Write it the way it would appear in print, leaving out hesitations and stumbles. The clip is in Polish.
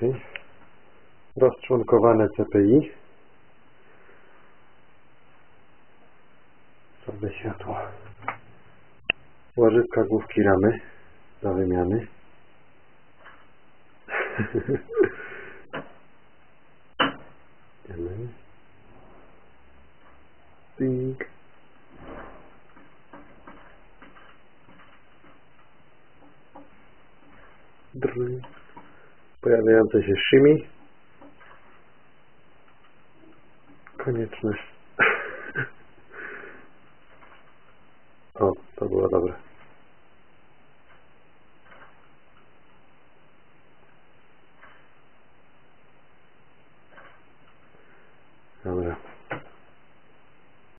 Rozczłonkowane CPI. Słabe światło. Łożyska główki ramy do wymiany. Ping. Pojawiające się szymi. Konieczność. O, to było dobre.